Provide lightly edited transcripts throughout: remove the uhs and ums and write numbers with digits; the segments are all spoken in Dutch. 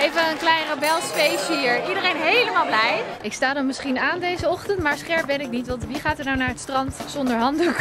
Even een klein rebels feestje hier. Iedereen helemaal blij. Ik sta er misschien aan deze ochtend, maar scherp ben ik niet. Want wie gaat er nou naar het strand zonder handdoek?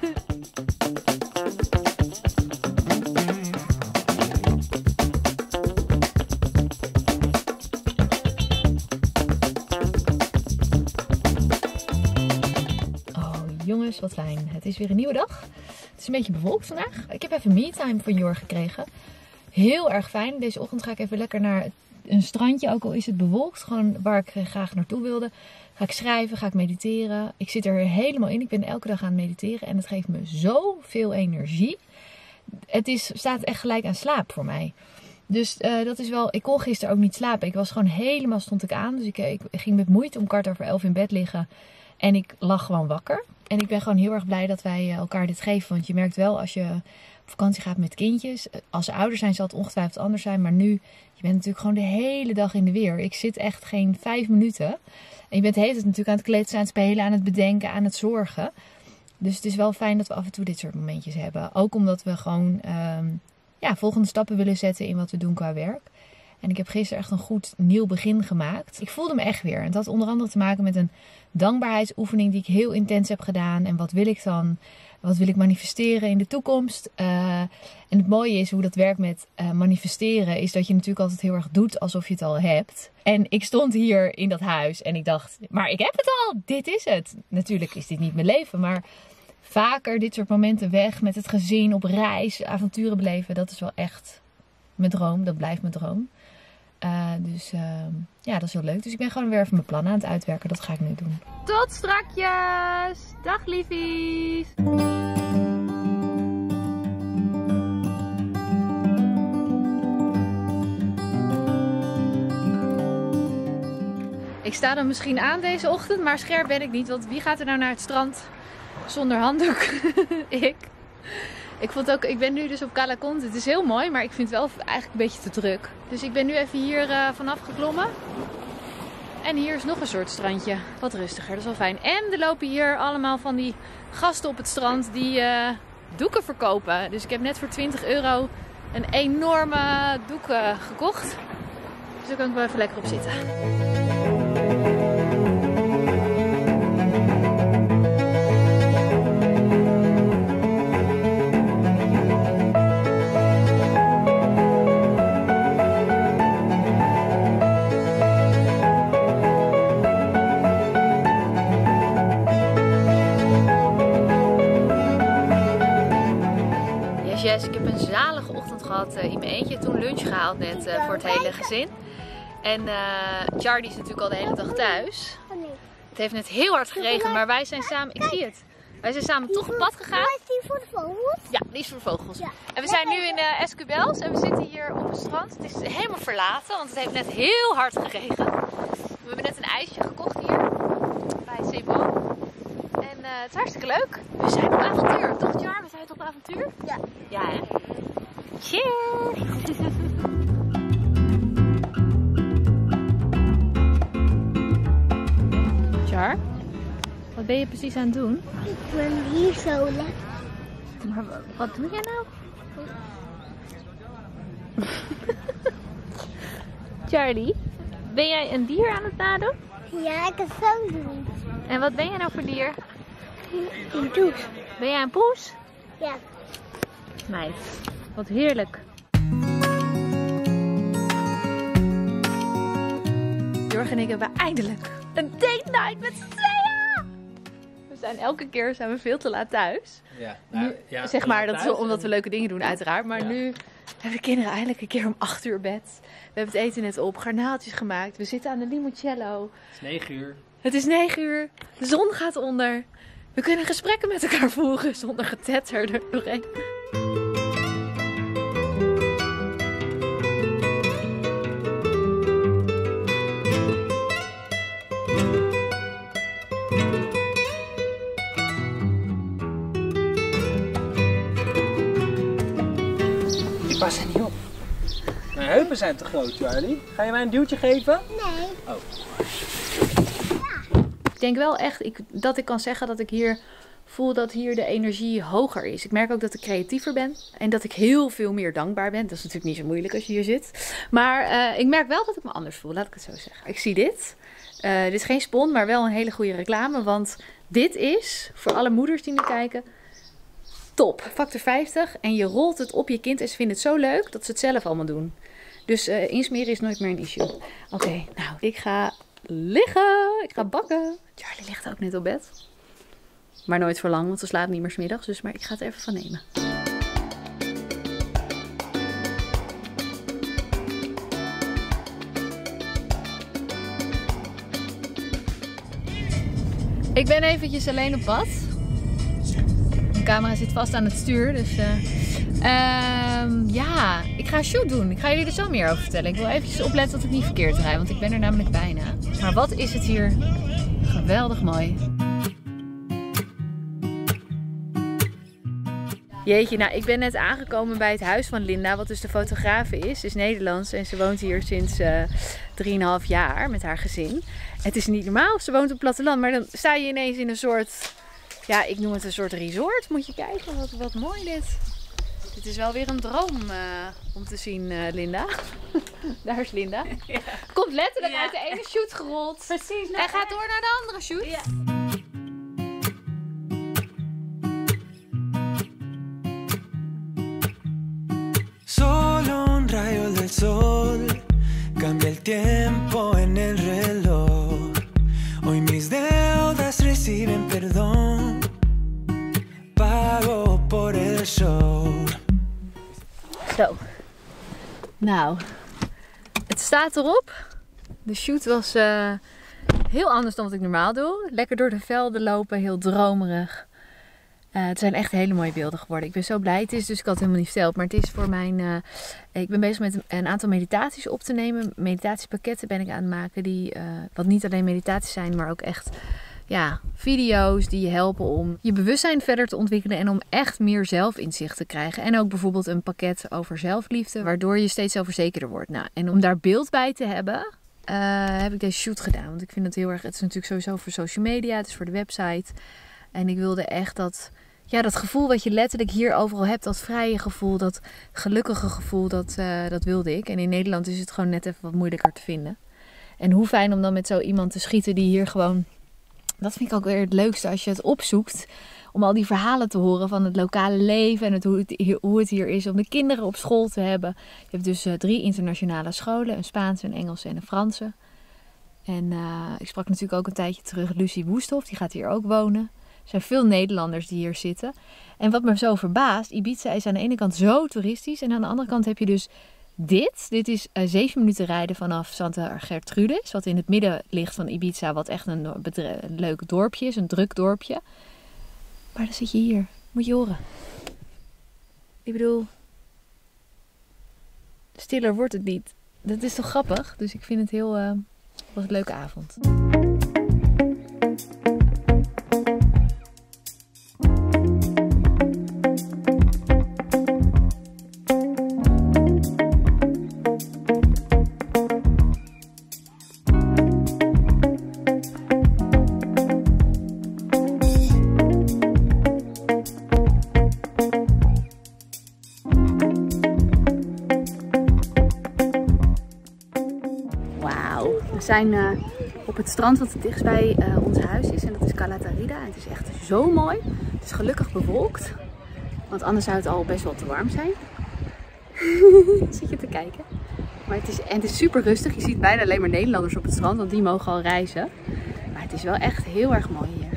Jongens, wat fijn. Het is weer een nieuwe dag. Het is een beetje bewolkt vandaag. Ik heb even me-time van Jor gekregen. Heel erg fijn. Deze ochtend ga ik even lekker naar een strandje. Ook al is het bewolkt. Gewoon waar ik graag naartoe wilde. Ga ik schrijven, ga ik mediteren. Ik zit er helemaal in. Ik ben elke dag aan het mediteren. En het geeft me zoveel energie. Staat echt gelijk aan slaap voor mij. Dus dat is wel... Ik kon gisteren ook niet slapen. Ik was gewoon helemaal... Stond ik aan. Dus ik ging met moeite om 11:15 in bed liggen. En ik lag gewoon wakker. En ik ben gewoon heel erg blij dat wij elkaar dit geven. Want je merkt wel als je op vakantie gaat met kindjes. Als ze ouder zijn zal het ongetwijfeld anders zijn. Maar nu, je bent natuurlijk gewoon de hele dag in de weer. Ik zit echt geen 5 minuten. En je bent de hele tijd natuurlijk aan het kletsen, aan het spelen, aan het bedenken, aan het zorgen. Dus het is wel fijn dat we af en toe dit soort momentjes hebben. Ook omdat we gewoon volgende stappen willen zetten in wat we doen qua werk. En ik heb gisteren echt een goed nieuw begin gemaakt. Ik voelde me echt weer. En dat had onder andere te maken met een dankbaarheidsoefening die ik heel intens heb gedaan. En wat wil ik dan? Wat wil ik manifesteren in de toekomst? En het mooie is hoe dat werkt met manifesteren. Is dat je natuurlijk altijd heel erg doet alsof je het al hebt. En ik stond hier in dat huis en ik dacht, maar ik heb het al. Dit is het. Natuurlijk is dit niet mijn leven, maar vaker dit soort momenten weg met het gezin op reis, avonturen beleven. Dat is wel echt mijn droom. Dat blijft mijn droom. Dat is heel leuk. Dus ik ben gewoon weer even mijn plannen aan het uitwerken. Dat ga ik nu doen. Tot strakjes! Dag liefies! Ik sta er misschien aan deze ochtend, maar scherp ben ik niet. Want wie gaat er nou naar het strand zonder handdoek? Ik. Ik ben nu dus op Cala Conte. Het is heel mooi, maar ik vind het wel eigenlijk een beetje te druk. Dus ik ben nu even hier vanaf geklommen. En hier is nog een soort strandje. Wat rustiger, dat is wel fijn. En er lopen hier allemaal van die gasten op het strand die doeken verkopen. Dus ik heb net voor €20 een enorme doek gekocht. Dus daar kan ik wel even lekker op zitten. Yes, ik heb een zalige ochtend gehad in mijn eentje. Toen lunch gehaald net voor het hele gezin. En Charlie is natuurlijk al de hele dag thuis. Het heeft net heel hard geregend, maar wij zijn samen... Ik zie het. Wij zijn samen toch op pad gegaan. Is die voor de vogels? Ja, die is voor de vogels. Ja. En we zijn nu in Escubels en we zitten hier op het strand. Het is helemaal verlaten, want het heeft net heel hard geregend. We hebben net een ijsje gekocht hier bij Cebo. En het is hartstikke leuk. We zijn op avontuur, toch Jar? We zijn op avontuur? Ja. Ja, hè? Cheers! Jar, wat ben je precies aan het doen? Ik ben hier zo lekker. Maar wat doe jij nou? Charlie, ben jij een dier aan het nadoen? Ja, ik kan het zo doen. En wat ben jij nou voor dier? Een douche. Ben jij een poes? Ja. Meid, wat heerlijk. Jorg en ik hebben eindelijk een date night met z'n tweeën. We zijn elke keer veel te laat thuis. Ja, zeg maar, dat is omdat we leuke dingen doen uiteraard. Maar nu hebben de kinderen eindelijk een keer om 8 uur bed. We hebben het eten net op, garnaaltjes gemaakt. We zitten aan de limoncello. Het is 9 uur. Het is 9 uur. De zon gaat onder. We kunnen gesprekken met elkaar voeren zonder getetter er doorheen. Ik pas er niet op. Mijn heupen zijn te groot, Charlie. Ga je mij een duwtje geven? Nee. Oh. Ik denk wel echt dat ik kan zeggen dat ik hier voel dat hier de energie hoger is. Ik merk ook dat ik creatiever ben. En dat ik heel veel meer dankbaar ben. Dat is natuurlijk niet zo moeilijk als je hier zit. Maar ik merk wel dat ik me anders voel. Laat ik het zo zeggen. Ik zie dit. Dit is geen spon, maar wel een hele goede reclame. Want dit is, voor alle moeders die nu kijken, top. Factor 50. En je rolt het op je kind. En ze vinden het zo leuk dat ze het zelf allemaal doen. Dus insmeren is nooit meer een issue. Oké, nou, ik ga liggen. Ik ga bakken. Charlie ligt ook net op bed. Maar nooit voor lang, want ze slaapt niet meer 's middags. Dus maar ik ga het even van nemen. Ik ben eventjes alleen op pad. De camera zit vast aan het stuur, dus ja, ik ga een shoot doen. Ik ga jullie er zo meer over vertellen. Ik wil eventjes opletten dat ik niet verkeerd rijd, want ik ben er namelijk bijna. Maar wat is het hier geweldig mooi. Jeetje, nou ik ben net aangekomen bij het huis van Linda, wat dus de fotografe is. Ze is Nederlands en ze woont hier sinds 3,5 jaar met haar gezin. Het is niet normaal, ze woont op het platteland, maar dan sta je ineens in een soort, ja ik noem het een soort resort. Moet je kijken, wat mooi dit. Dit is wel weer een droom om te zien, Linda. Daar is Linda. Ja. Komt letterlijk uit de ene shoot gerold. Precies. En gaat door naar de andere shoot. Ja. Solo un rayo del sol cambia el tiempo en el reloj. Hoy mis deudas reciben perdón. Pago por el show. Zo. Nou, het staat erop. De shoot was heel anders dan wat ik normaal doe. Lekker door de velden lopen, heel dromerig. Het zijn echt hele mooie beelden geworden. Ik ben zo blij. Het is dus, ik had het helemaal niet verteld, maar het is voor mijn... ik ben bezig met een aantal meditaties op te nemen. Meditatiepakketten ben ik aan het maken. Die, wat niet alleen meditaties zijn, maar ook echt video's die je helpen om je bewustzijn verder te ontwikkelen. En om echt meer zelfinzicht te krijgen. En ook bijvoorbeeld een pakket over zelfliefde. Waardoor je steeds zelfverzekerder wordt. Nou, en om daar beeld bij te hebben, heb ik deze shoot gedaan. Want ik vind het heel erg... Het is natuurlijk sowieso voor social media. Het is voor de website. En ik wilde echt dat gevoel wat je letterlijk hier overal hebt, dat vrije gevoel, dat gelukkige gevoel, dat wilde ik. En in Nederland is het gewoon net even wat moeilijker te vinden. En hoe fijn om dan met zo iemand te schieten die hier gewoon... Dat vind ik ook weer het leukste als je het opzoekt. Om al die verhalen te horen van het lokale leven en hoe het hier is om de kinderen op school te hebben. Je hebt dus 3 internationale scholen, een Spaanse, een Engelse en een Franse. En ik sprak natuurlijk ook een tijdje terug Lucie Woesthof, die gaat hier ook wonen. Er zijn veel Nederlanders die hier zitten. En wat me zo verbaast, Ibiza is aan de ene kant zo toeristisch. En aan de andere kant heb je dus dit. Dit is 7 minuten rijden vanaf Santa Gertrudis. Wat in het midden ligt van Ibiza. Wat echt een leuk dorpje is. Een druk dorpje. Maar dan zit je hier. Moet je horen. Ik bedoel, stiller wordt het niet. Dat is toch grappig? Dus ik vind het heel... was een leuke avond. We zijn op het strand wat het dichtst bij ons huis is en dat is Cala Tarida. En het is echt zo mooi. Het is gelukkig bewolkt, want anders zou het al best wel te warm zijn. Zit je te kijken. Maar het is super rustig. Je ziet bijna alleen maar Nederlanders op het strand, want die mogen al reizen. Maar het is wel echt heel erg mooi hier.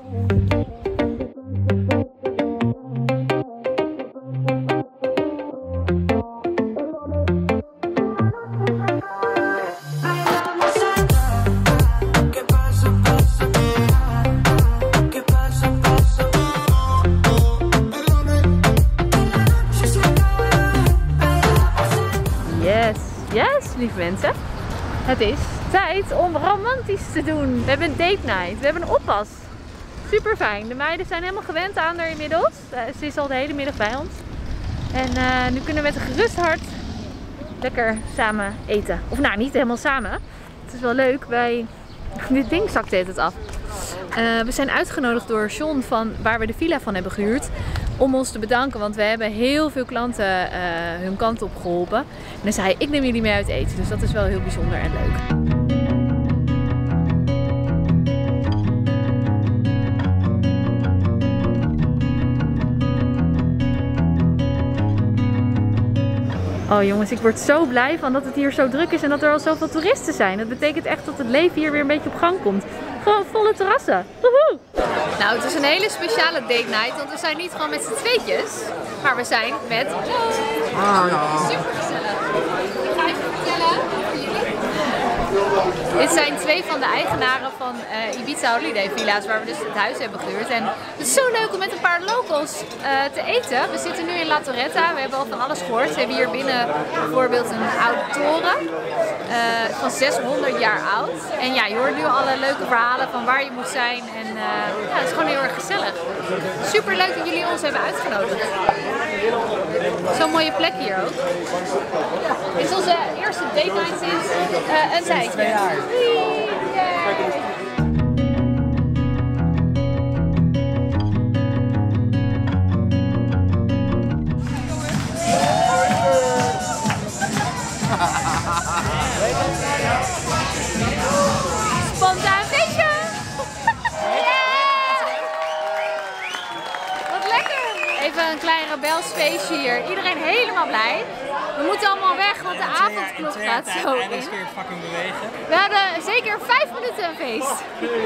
Yes, lieve mensen. Het is tijd om romantisch te doen. We hebben een date night. We hebben een oppas. Super fijn. De meiden zijn helemaal gewend aan haar inmiddels. Ze is al de hele middag bij ons. En nu kunnen we met een gerust hart lekker samen eten. Of nou, niet helemaal samen. Het is wel leuk. Dit ding zakt het af. We zijn uitgenodigd door John van waar we de villa van hebben gehuurd. Om ons te bedanken, want we hebben heel veel klanten hun kant op geholpen. En dan zei hij, ik neem jullie mee uit eten. Dus dat is wel heel bijzonder en leuk. Oh jongens, ik word zo blij van dat het hier zo druk is en dat er al zoveel toeristen zijn. Dat betekent echt dat het leven hier weer een beetje op gang komt. Gewoon volle terrassen. Woehoe! Nou, het is een hele speciale date night, want we zijn niet gewoon met z'n tweetjes, maar we zijn met... Super gezellig. Ik ga even vertellen voor jullie. Dit zijn twee van de eigenaren van Ibiza Holiday Villa's, waar we dus het huis hebben gehuurd. En het is zo leuk om met een paar locals te eten. We zitten nu in La Torretta. We hebben al van alles gehoord. We hebben hier binnen bijvoorbeeld een oude toren van 600 jaar oud. En ja, je hoort nu alle leuke verhalen van waar je moet zijn. En ja, het is gewoon heel erg gezellig. Super leuk dat jullie ons hebben uitgenodigd. Zo'n mooie plek hier ook. Dit is onze eerste date night sinds een tijdje. 2 jaar. Spontaan feestje! Wat lekker! Even een klein rebels feestje hier. Iedereen helemaal blij. We moeten allemaal weg, want de avondklok gaat zo in. En weer fucking bewegen. We hadden zeker 5 minuten een feest.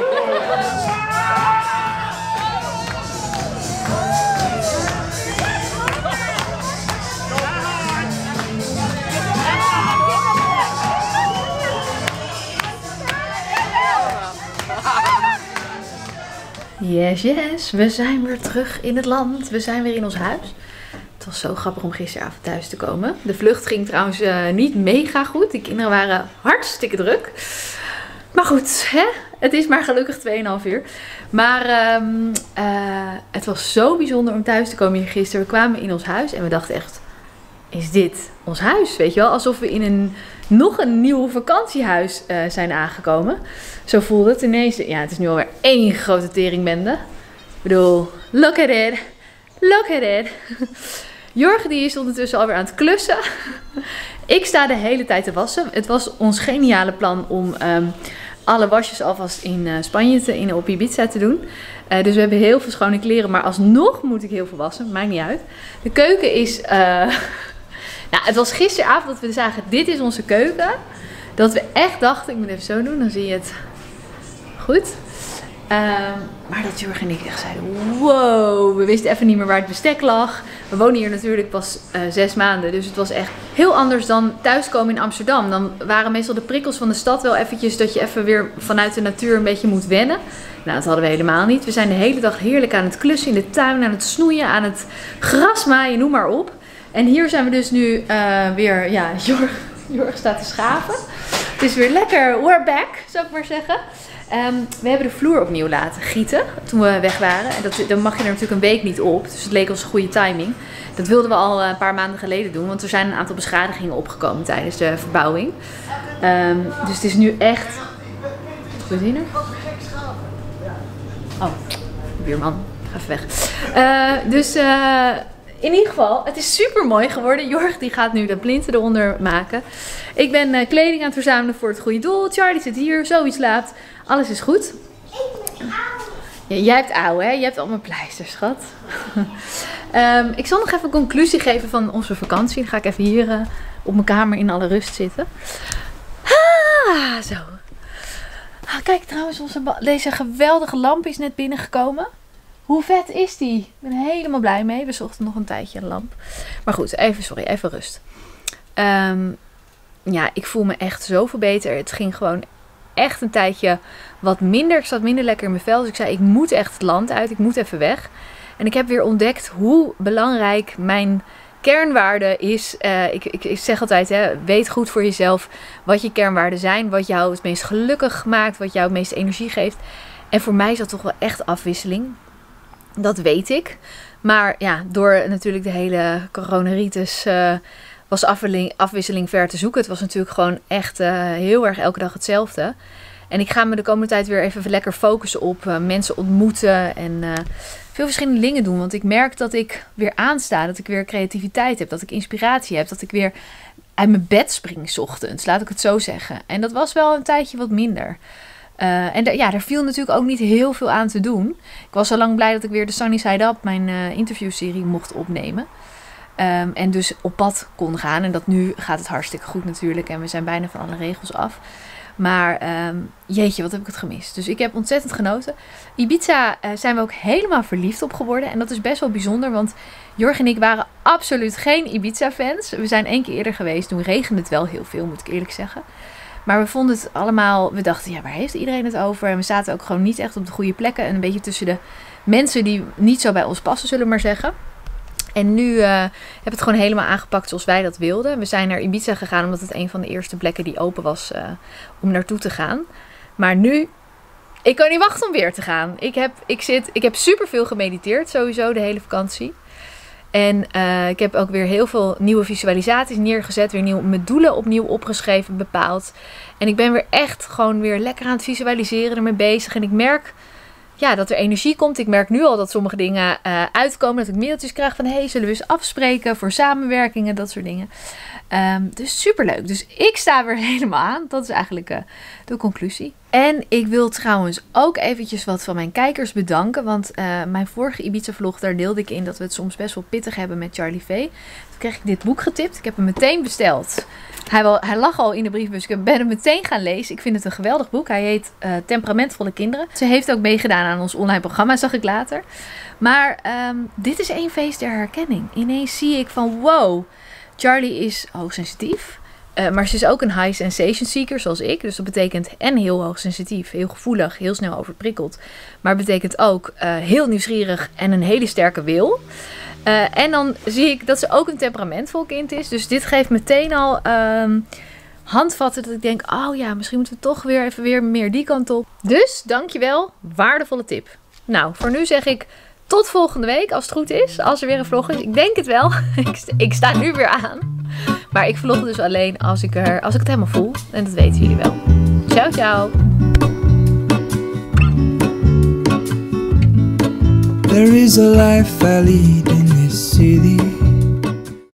Yes, yes. We zijn weer terug in het land. We zijn weer in ons huis. Het was zo grappig om gisteravond thuis te komen. De vlucht ging trouwens niet mega goed. De kinderen waren hartstikke druk. Maar goed, hè? Het is maar gelukkig 2,5 uur. Maar het was zo bijzonder om thuis te komen hier gisteren. We kwamen in ons huis en we dachten echt, is dit ons huis? Weet je wel, alsof we in nog een nieuw vakantiehuis zijn aangekomen. Zo voelde het ineens. Ja, het is nu alweer één grote teringbende. Ik bedoel, look at it. Look at it. Jorg die is ondertussen alweer aan het klussen. Ik sta de hele tijd te wassen. Het was ons geniale plan om alle wasjes alvast in Spanje op Ibiza te doen. Dus we hebben heel veel schone kleren. Maar alsnog moet ik heel veel wassen. Maakt niet uit. De keuken is... Nou, het was gisteravond dat we zagen, dit is onze keuken. Dat we echt dachten, ik moet even zo doen, dan zie je het goed. Maar dat Jorg en ik echt zeiden, wow, we wisten even niet meer waar het bestek lag. We wonen hier natuurlijk pas 6 maanden, dus het was echt heel anders dan thuiskomen in Amsterdam. Dan waren meestal de prikkels van de stad wel eventjes dat je even weer vanuit de natuur een beetje moet wennen. Nou, dat hadden we helemaal niet. We zijn de hele dag heerlijk aan het klussen in de tuin, aan het snoeien, aan het gras maaien, noem maar op. En hier zijn we dus nu weer, ja, Jorg staat te schaven. Het is weer lekker, we're back, zou ik maar zeggen. We hebben de vloer opnieuw laten gieten toen we weg waren. En dan mag je er natuurlijk een week niet op, dus het leek ons een goede timing. Dat wilden we al een paar maanden geleden doen, want er zijn een aantal beschadigingen opgekomen tijdens de verbouwing. Dus het is nu echt... Goed zien er? Oh, buurman, ga even weg. In ieder geval, het is super mooi geworden. Jorg die gaat nu de plinten eronder maken. Ik ben kleding aan het verzamelen voor het goede doel. Charlie zit hier, Zoe slaapt. Alles is goed. Ja, jij hebt ouwe, hè? Je hebt allemaal pleisters, schat. Ik zal nog even een conclusie geven van onze vakantie. Dan ga ik even hier op mijn kamer in alle rust zitten. Zo. Kijk trouwens, deze geweldige lamp is net binnengekomen. Hoe vet is die? Ik ben er helemaal blij mee. We zochten nog een tijdje een lamp. Maar goed, even rust. Ja, ik voel me echt zoveel beter. Het ging gewoon echt een tijdje wat minder. Ik zat minder lekker in mijn vel. Dus ik zei, ik moet echt het land uit. Ik moet even weg. En ik heb weer ontdekt hoe belangrijk mijn kernwaarde is. Ik zeg altijd, hè, weet goed voor jezelf wat je kernwaarden zijn. Wat jou het meest gelukkig maakt. Wat jou het meeste energie geeft. En voor mij is dat toch wel echt afwisseling. Dat weet ik. Maar ja, door natuurlijk de hele coronaritis was afwisseling ver te zoeken. Het was natuurlijk gewoon echt heel erg elke dag hetzelfde. En ik ga me de komende tijd weer even lekker focussen op mensen ontmoeten en veel verschillende dingen doen. Want ik merk dat ik weer aansta, dat ik weer creativiteit heb, dat ik inspiratie heb, dat ik weer uit mijn bed spring 's ochtends, laat ik het zo zeggen. En dat was wel een tijdje wat minder. En daar viel natuurlijk ook niet heel veel aan te doen. Ik was al lang blij dat ik weer de Sunny Side Up, mijn interviewserie, mocht opnemen. En dus op pad kon gaan. En dat nu gaat het hartstikke goed natuurlijk. En we zijn bijna van alle regels af. Maar jeetje, wat heb ik het gemist. Dus ik heb ontzettend genoten. Ibiza zijn we ook helemaal verliefd op geworden. En dat is best wel bijzonder. Want Jorg en ik waren absoluut geen Ibiza-fans. We zijn 1 keer eerder geweest. Toen regende het wel heel veel, moet ik eerlijk zeggen. Maar we vonden het allemaal... We dachten, ja, waar heeft iedereen het over? En we zaten ook gewoon niet echt op de goede plekken. En een beetje tussen de mensen die niet zo bij ons passen, zullen we maar zeggen. En nu heb ik het gewoon helemaal aangepakt zoals wij dat wilden. We zijn naar Ibiza gegaan omdat het een van de eerste plekken die open was om naartoe te gaan. Maar nu, ik kan niet wachten om weer te gaan. Ik heb superveel gemediteerd sowieso de hele vakantie. En ik heb ook weer heel veel nieuwe visualisaties neergezet. Weer mijn doelen opnieuw opgeschreven, bepaald. En ik ben weer echt gewoon weer lekker aan het visualiseren, ermee bezig. En ik merk... Ja, dat er energie komt. Ik merk nu al dat sommige dingen uitkomen. Dat ik mailtjes krijg van... Hey, zullen we eens afspreken voor samenwerkingen? Dat soort dingen. Dus superleuk. Dus ik sta weer helemaal aan. Dat is eigenlijk de conclusie. En ik wil trouwens ook eventjes wat van mijn kijkers bedanken. Want mijn vorige Ibiza vlog, daar deelde ik in dat we het soms best wel pittig hebben met Charlie V. Toen kreeg ik dit boek getipt. Ik heb hem meteen besteld. Hij lag al in de briefbus. Ik ben hem meteen gaan lezen. Ik vind het een geweldig boek. Hij heet Temperamentvolle Kinderen. Ze heeft ook meegedaan aan ons online programma, zag ik later. Maar dit is één feest der herkenning. Ineens zie ik van wow, Charlie is hoogsensitief. Maar ze is ook een high sensation seeker zoals ik. Dus dat betekent en heel hoogsensitief, heel gevoelig, heel snel overprikkeld. Maar betekent ook heel nieuwsgierig en een hele sterke wil. En dan zie ik dat ze ook een temperamentvol kind is. Dus dit geeft meteen al handvatten dat ik denk... Oh ja, misschien moeten we toch weer even meer die kant op. Dus, dankjewel. Waardevolle tip. Nou, voor nu zeg ik tot volgende week als het goed is. Als er weer een vlog is. Ik denk het wel. Ik sta nu weer aan. Maar ik vlog dus alleen als ik het helemaal voel. En dat weten jullie wel. Ciao, ciao. There is a life I lead in this city.